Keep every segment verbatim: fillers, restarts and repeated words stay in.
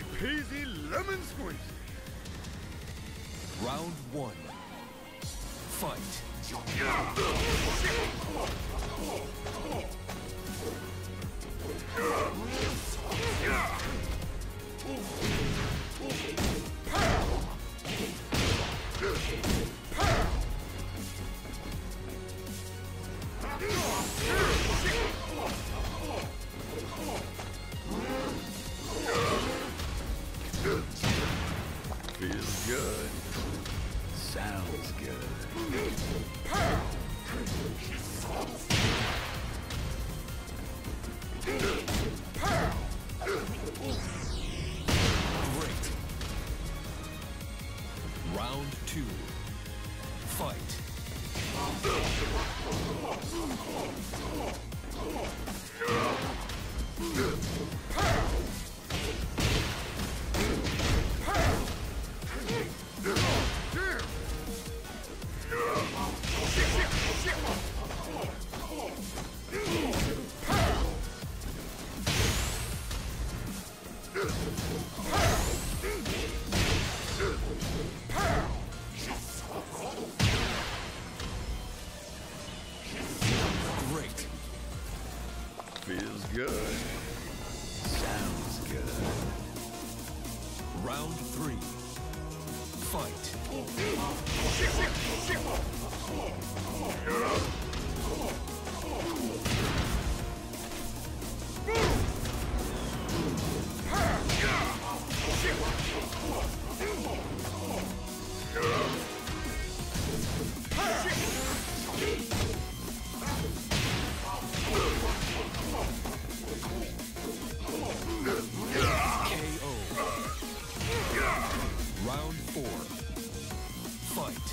peasy lemon squeezy. Round one. Fight. Feels good. Sounds good. Great. Round two. Fight. Great. Feels good. Sounds good. Round three. Fight. K O. Round four. Fight.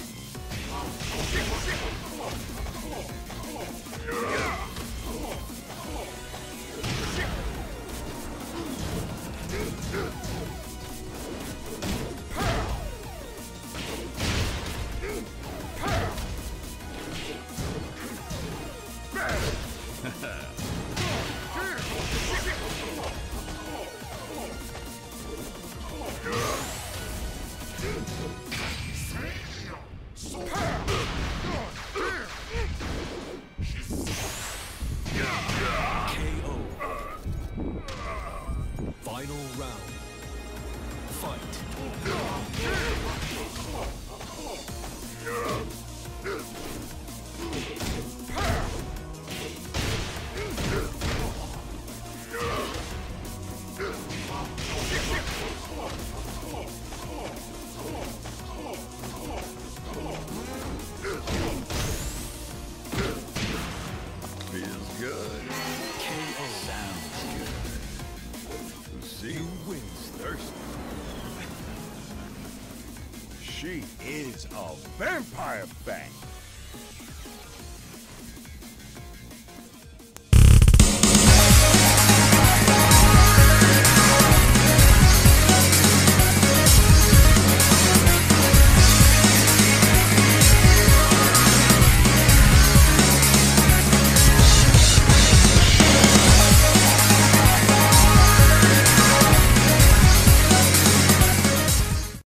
K O. Final round. Fight. Feels good. K O. Sounds good. See who wins thirsty. She is a vampire bat.